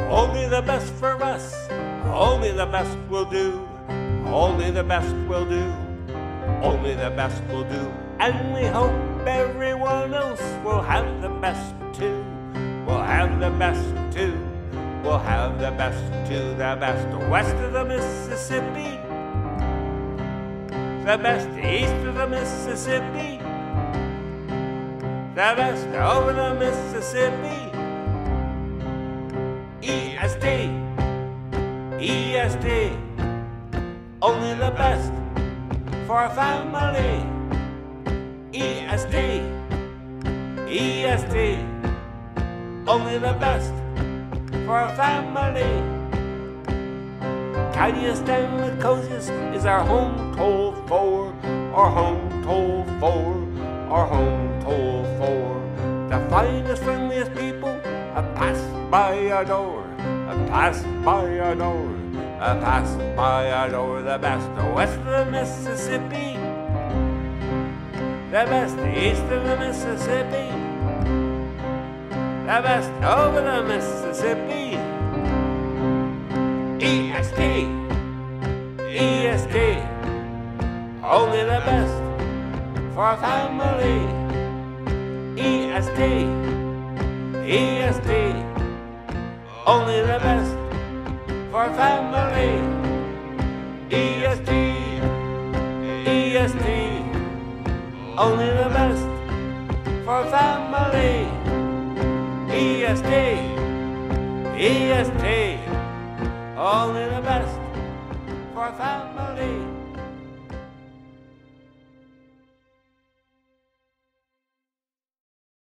Only the best for us, only the best will do. Only the best will do, only the best will do. And we hope everyone else will have the best too. We'll have the best too, we'll have the best too. The best west of the Mississippi, the best east of the Mississippi, the best over the Mississippi. EST, EST, only the best for a family. EST, EST, only the best for a family. Tidiest and the coziest is our home toll for, our home toll for, our home toll for. The finest, friendliest people have passed by our door, have passed by our door, have passed by our door. The best west of the Mississippi, the best east of the Mississippi, the best over the Mississippi. EST, EST, only the best for a family. EST, EST, only the best for a family. EST, EST, only the best for a family. EST, EST, only the best for a family.